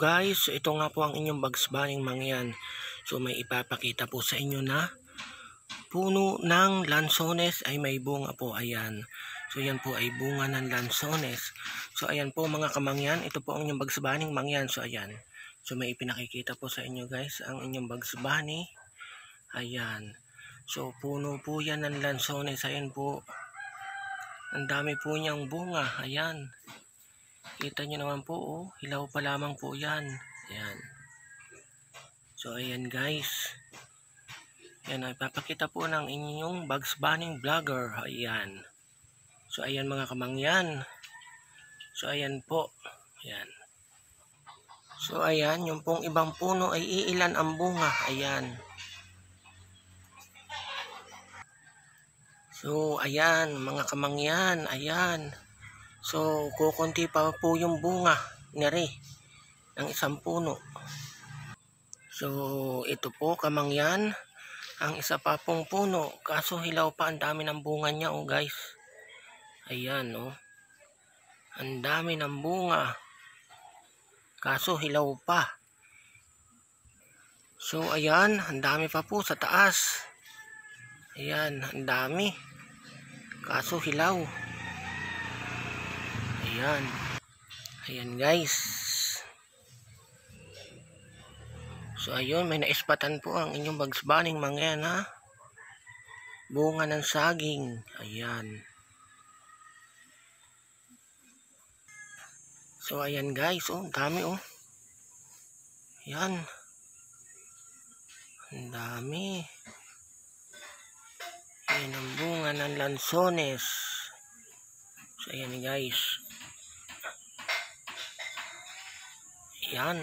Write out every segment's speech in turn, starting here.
guys, ito nga po ang inyong Bugs Bunny mangyan. So may ipapakita po sa inyo na puno ng lansones ay may bunga po. Ayan. So yan po ay bunga ng lansones. So ayan po mga kamangyan, ito po ang inyong Bugs Bunny mangyan. So ayan. So may ipinakikita po sa inyo guys ang inyong Bugs Bunny. Ayan. So puno po yan ng lansones. Ayan po. Ang dami po niyang bunga. Ayan. Kita nyo naman po, oh, hilaw pa lamang po yan. Ayan. So, ayan guys. Ayan, ipapakita po ng inyong Bugs Bunny vlogger. Ayan. So, ayan mga kamangyan. So, ayan po. Ayan. So, ayan, yung pong ibang puno ay iilan ang bunga. Ayan. So, ayan, mga kamangyan. Ayan. So, kukunti pa po yung bunga nari ng isang puno. So, ito po kamangyan, ang isa pa pong puno. Kaso hilaw pa, ang dami ng bunga niya, oh guys. Ayan, oh. Ang dami ng bunga. Kaso hilaw pa. So, ayan, ang dami pa po sa taas. Ayan, ang dami. Kaso hilaw. Ayan. Ayan guys. So ayun, may naispatan po ang inyong Bugs Bunny mangyan ha. Bunga ng saging. Ayan. So ayan guys, oh, dami oh. Ayan. Ang dami. Ayan ang bunga ng lansones. So ayan guys. Ayan.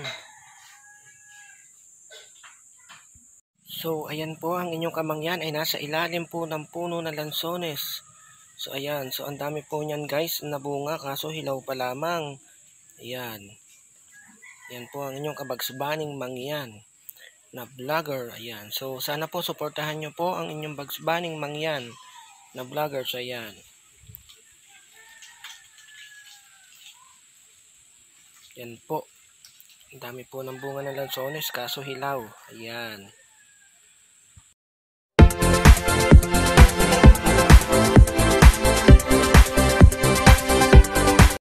So, ayan po ang inyong kamangyan ay nasa ilalim po ng puno ng lansones. So, ayan. So, ang dami po niyan guys na bunga kaso hilaw pa lamang. Ayan. Ayan po ang inyong Bugs Bunny mangyan na vlogger. Ayan. So, sana po suportahan nyo po ang inyong Bugs Bunny mangyan na vlogger. So, ayan. Ayan po. Ang dami po ng bunga ng lansones kaso hilaw. Ayan.